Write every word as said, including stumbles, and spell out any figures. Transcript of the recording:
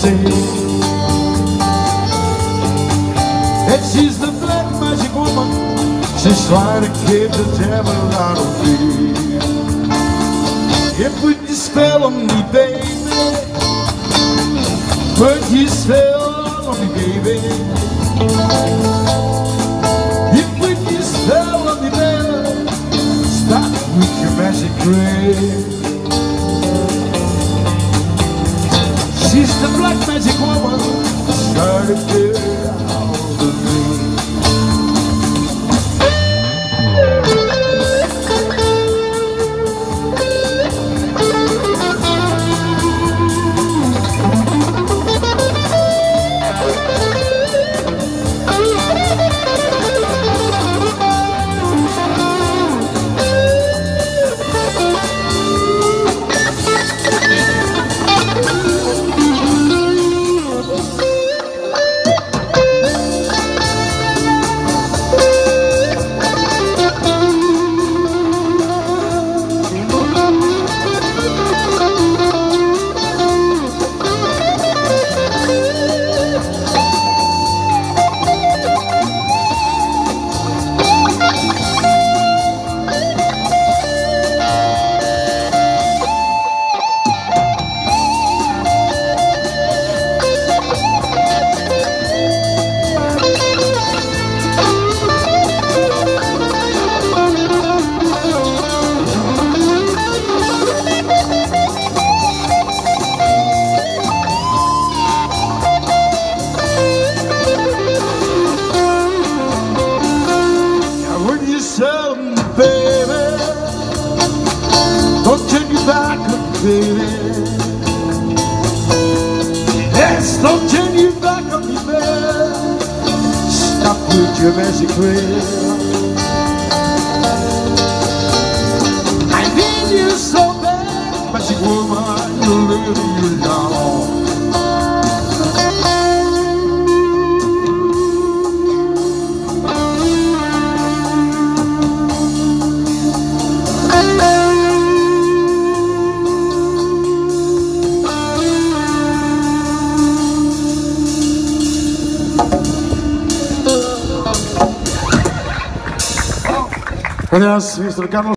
say that she's the black magic woman. She's trying to keep the devil out of me. If we just spell on me, baby, put your spell on me, baby. If we just spell on me, baby, stop with your magic ring. She's the black magic woman, trying to get out of me. Baby, don't turn your back on me, baby. Yes, don't turn your back on me, baby. Stop with your magic ring. I need you so bad, magic woman, you're leaving you alone. Gracias, mister Carlos.